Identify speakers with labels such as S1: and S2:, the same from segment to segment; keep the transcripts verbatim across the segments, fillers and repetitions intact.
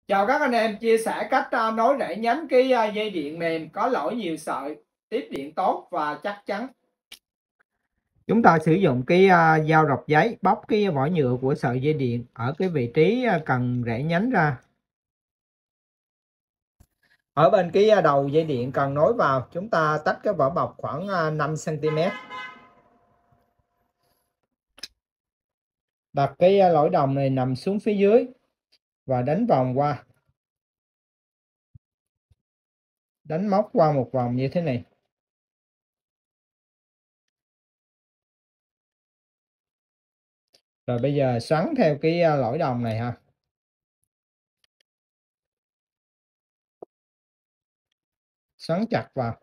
S1: Chào các anh em, chia sẻ cách uh, nối rẽ nhánh cái uh, dây điện mềm có lỗi nhiều sợi, tiếp điện tốt và chắc chắn. Chúng ta sử dụng cái uh, dao rọc giấy bóc cái vỏ nhựa của sợi dây điện ở cái vị trí uh, cần rẽ nhánh ra. Ở bên cái uh, đầu dây điện cần nối vào, chúng ta tách cái vỏ bọc khoảng uh, năm xăng ti mét. Đặt cái uh, lỗi đồng này nằm xuống phía dưới và đánh vòng qua. Đánh móc qua một vòng như thế này. Rồi bây giờ xoắn theo cái uh, lỗi đồng này ha. Xoắn chặt vào.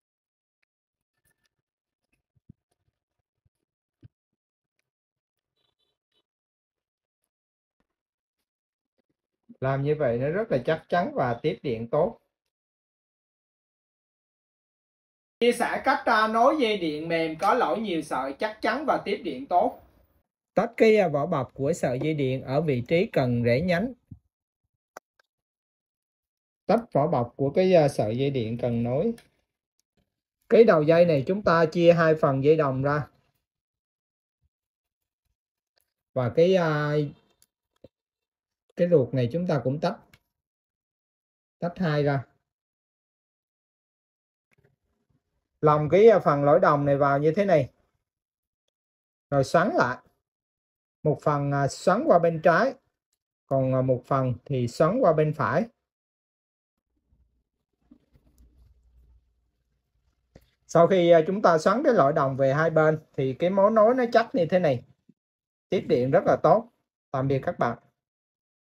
S1: Làm như vậy nó rất là chắc chắn và tiếp điện tốt. Chia sẻ cách uh, nối dây điện mềm có lỗi nhiều sợi, chắc chắn và tiếp điện tốt. Tách cái uh, vỏ bọc của sợi dây điện ở vị trí cần rẽ nhánh. Tách vỏ bọc của cái uh, sợi dây điện cần nối. Cái đầu dây này chúng ta chia hai phần dây đồng ra. Và cái uh, cái ruột này chúng ta cũng tách. Tách hai ra. Lòng cái uh, phần lỗi đồng này vào như thế này. Rồi xoắn lại. Một phần uh, xoắn qua bên trái. Còn uh, một phần thì xoắn qua bên phải. Sau khi chúng ta xoắn cái lỗi đồng về hai bên thì cái mối nối nó chắc như thế này. Tiếp điện rất là tốt. Tạm biệt các bạn.